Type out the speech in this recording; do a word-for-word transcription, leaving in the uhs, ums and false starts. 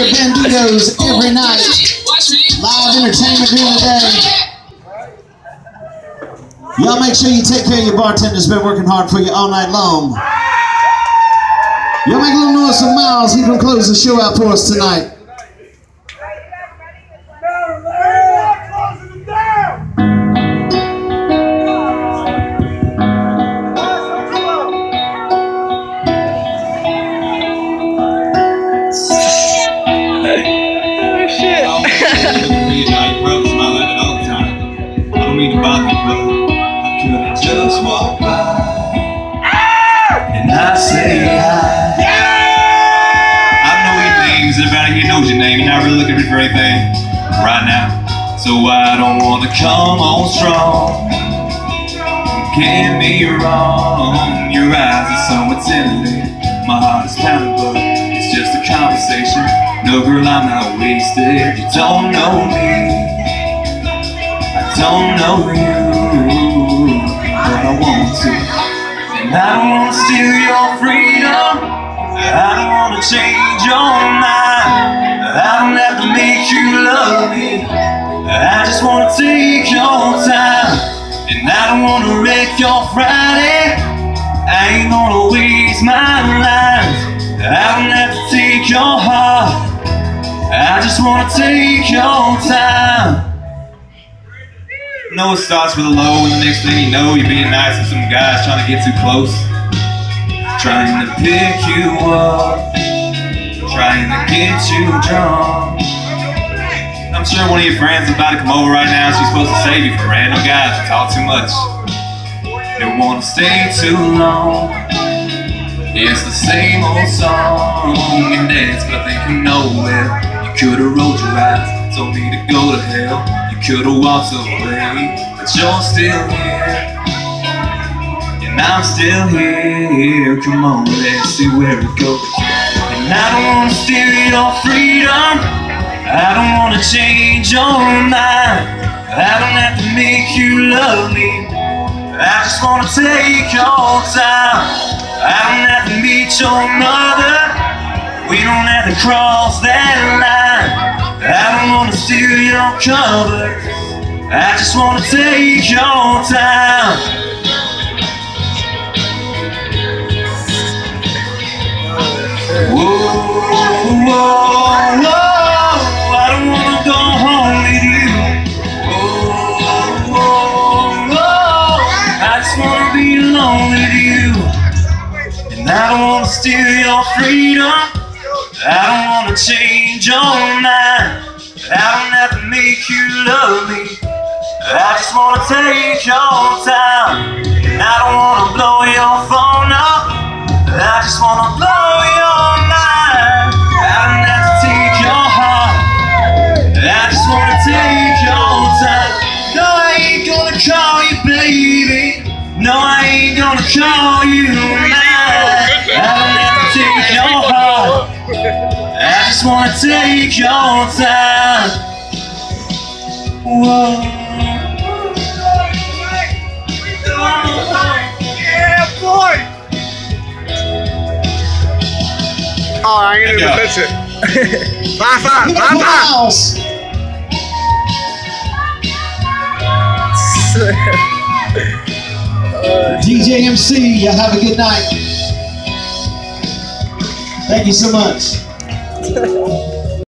here at Banditos every night. Live entertainment during the day. Y'all make sure you take care of your bartenders. Been working hard for you all night long. Y'all make a little noise for Myles. He can close the show out for us tonight. Just walk by and I say hi. Yeah! I know your names, everybody here knows your name. You're not really looking for anything right now, so I don't want to come on strong. Can't be wrong, your eyes are so intimidating. My heart is pounding, but it's just a conversation. No girl, I'm not wasted. You don't know me, I don't know you, but I want to. And I don't want to steal your freedom, I don't want to change your mind. I don't have to make you love me, I just want to take your time. And I don't want to wreck your Friday, I ain't gonna waste my life. I don't have to take your heart, I just want to take your time. No, it starts with a low, and the next thing you know, you're being nice to some guys trying to get too close, trying to pick you up, trying to get you drunk. I'm sure one of your friends is about to come over right now. She's supposed to save you from random guys who talk too much. They don't want to stay too long. It's the same old song and dance, but I think you know it. You could've rolled your eyes, told me to go to hell. Could've walked away, but you're still here, and I'm still here. Come on, let's see where it goes. And I don't wanna steal your freedom, I don't wanna change your mind. I don't have to make you love me, I just wanna take your time. I don't have to meet your mother, we don't have to cross that line. I don't want to steal your covers, I just want to take your time. Whoa, whoa, whoa, I don't want to go home with you. Whoa, whoa, whoa, I just want to be alone with you. And I don't want to steal your freedom, I don't want to change your mind. I don't have to make you love me, I just want to take your time. And I don't want to blow your phone up, I just want to blow your mind. I don't have to take your heart, I just want to take your time. No, I ain't gonna call you baby, no, I ain't gonna call you mine. I don't have to take your heart, I just wanna take your time. Whoa. Yeah, boy! Oh, I ain't even miss it. Five, five, five, five. D J M C, y'all have a good night. Thank you so much.